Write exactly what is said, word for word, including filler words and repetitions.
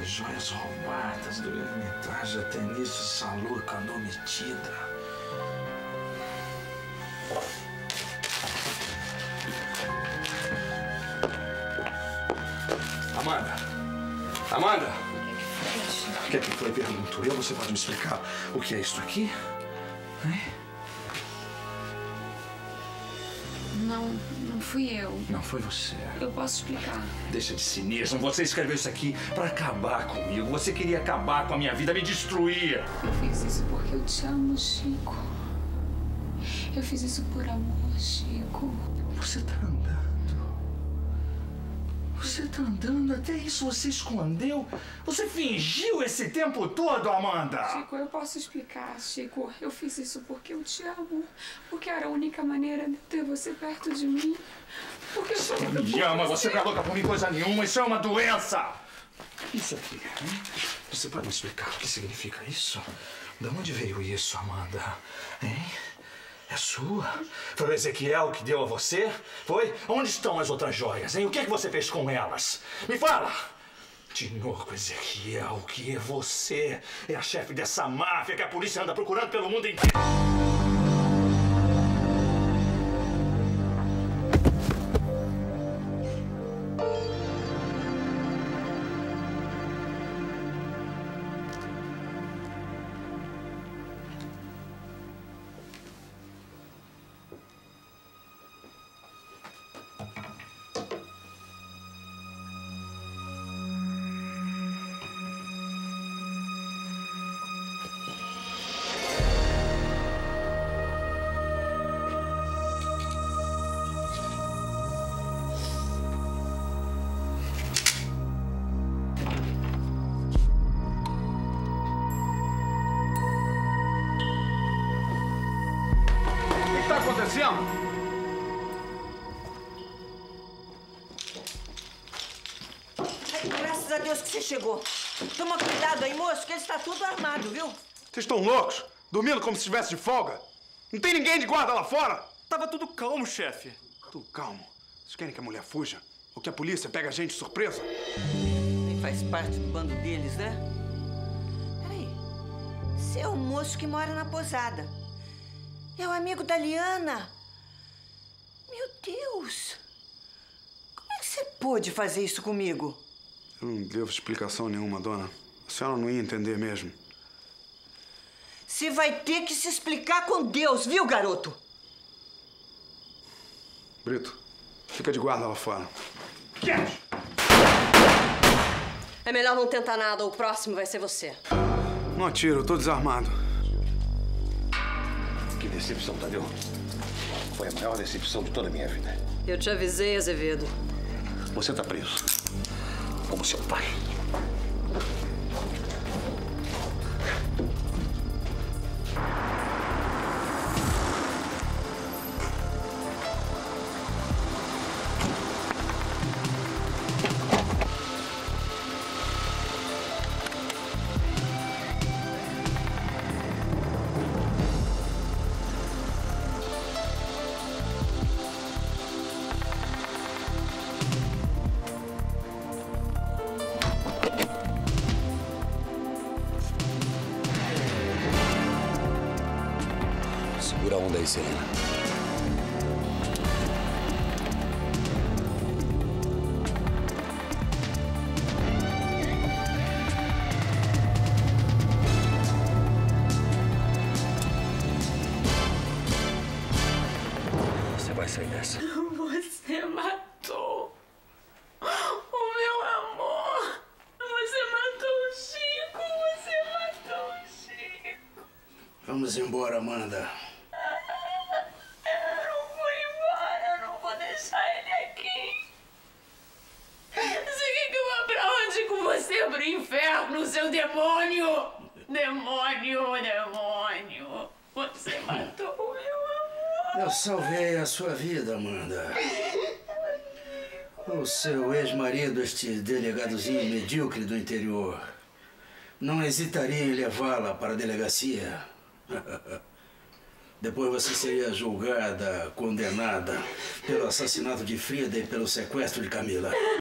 as joias roubadas do Hermitage, até nisso essa louca andou metida. Amanda! Amanda! O que é que foi? Pergunto eu. Você pode me explicar o que é isso aqui? Hein? Não, não fui eu. Não foi você. Eu posso explicar. Deixa de cinismo. Você escreveu isso aqui pra acabar comigo. Você queria acabar com a minha vida, me destruir. Eu fiz isso porque eu te amo, Chico. Eu fiz isso por amor, Chico. Você tá andando. Você tá andando, até isso você escondeu? Você fingiu esse tempo todo, Amanda? Chico, eu posso explicar, Chico. Eu fiz isso porque eu te amo. Porque era a única maneira de ter você perto de mim. Porque eu sou louca me ama, você não é louca por mim coisa nenhuma, isso é uma doença! Isso aqui, hein? Você pode me explicar o que significa isso? De onde veio isso, Amanda? Hein? É sua? Foi o Ezequiel que deu a você? Foi? Onde estão as outras joias, hein? O que é que você fez com elas? Me fala! De novo, Ezequiel, que é você? É a chefe dessa máfia que a polícia anda procurando pelo mundo inteiro. O que está acontecendo? Ai, graças a Deus que você chegou. Toma cuidado aí, moço, que ele está tudo armado, viu? Vocês estão loucos? Dormindo como se estivesse de folga? Não tem ninguém de guarda lá fora? Tava tudo calmo, chefe. Tudo calmo. Vocês querem que a mulher fuja? Ou que a polícia pegue a gente de surpresa? Ele faz parte do bando deles, né? Peraí. Você é o moço que mora na posada. É o amigo da Liana. Meu Deus! Como é que você pôde fazer isso comigo? Eu não devo explicação nenhuma, dona. A senhora não ia entender mesmo. Você vai ter que se explicar com Deus, viu, garoto? Brito, fica de guarda lá fora. Quieto! É melhor não tentar nada, o próximo vai ser você. Não atiro, eu tô desarmado. Que decepção, Tadeu. Foi a maior decepção de toda a minha vida. Eu te avisei, Azevedo. Você tá preso. Como seu pai. Segura a onda aí, Serena. Você vai sair dessa. Você matou o meu amor. Você matou o Chico. Você matou o Chico. Vamos embora, Amanda. Eu não vou embora. Eu não vou deixar ele aqui. Você quer que eu vá pra onde com você? Pro inferno, seu demônio! Demônio, demônio. Você matou o meu amor. Eu salvei a sua vida, Amanda. O seu ex-marido, este delegadozinho medíocre do interior, não hesitaria em levá-la para a delegacia. Depois você seria julgada, condenada pelo assassinato de Frida e pelo sequestro de Camila.